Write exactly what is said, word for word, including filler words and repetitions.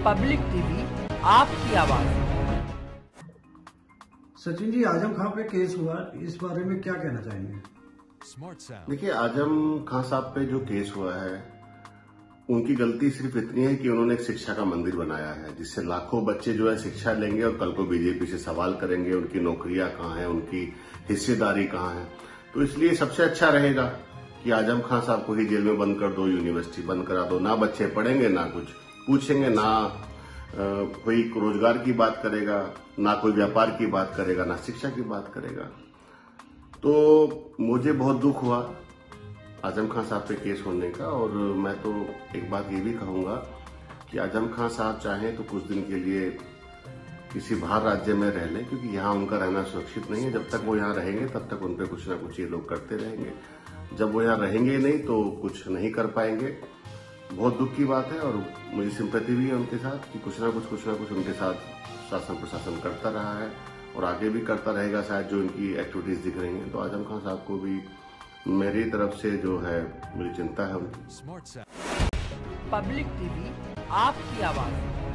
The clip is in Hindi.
पब्लिक टीवी, आपकी आवाज। सचिन जी, आजम खां पे केस हुआ, इस बारे में क्या कहना चाहेंगे? देखिए, आजम खां साहब पे जो केस हुआ है, उनकी गलती सिर्फ इतनी है कि उन्होंने एक शिक्षा का मंदिर बनाया है, जिससे लाखों बच्चे जो है शिक्षा लेंगे और कल को बीजेपी से सवाल करेंगे उनकी नौकरियां कहाँ हैं, उनकी हिस्सेदारी कहाँ है। तो इसलिए सबसे अच्छा रहेगा कि आजम खां साहब को ही जेल में बंद कर दो, यूनिवर्सिटी बंद करा दो। ना बच्चे पढ़ेंगे, ना कुछ पूछेंगे, ना कोई रोजगार की बात करेगा, ना कोई व्यापार की बात करेगा, ना शिक्षा की बात करेगा। तो मुझे बहुत दुख हुआ आजम खां साहब पे केस होने का, और मैं तो एक बात ये भी कहूंगा कि आजम खां साहब चाहें तो कुछ दिन के लिए किसी बाहर राज्य में रह लें, क्योंकि यहाँ उनका रहना सुरक्षित नहीं है। जब तक वो यहाँ रहेंगे तब तक उन पे कुछ ना कुछ ये लोग करते रहेंगे। जब वो यहाँ रहेंगे नहीं तो कुछ नहीं कर पाएंगे। बहुत दुख की बात है, और मुझे सिंपैथी भी है उनके साथ कि कुछ ना कुछ कुछ ना कुछ उनके साथ शासन प्रशासन करता रहा है और आगे भी करता रहेगा शायद, जो इनकी एक्टिविटीज दिख रही हैं। तो आजम खां साहब को भी मेरी तरफ से जो है मुझे चिंता है उनकी। पब्लिक टीवी, आपकी आवाज।